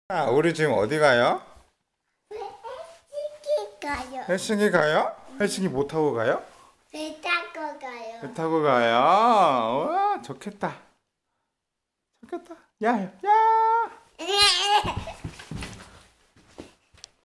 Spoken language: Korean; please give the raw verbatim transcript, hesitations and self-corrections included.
아, 우리 지금 어디 가요? 헬스키 가요. 헬싱키 가요? 헬싱키 못 타고 가요? 배 타고 가요. 배 타고 가요? 와, 좋겠다. 좋겠다. 야, 야,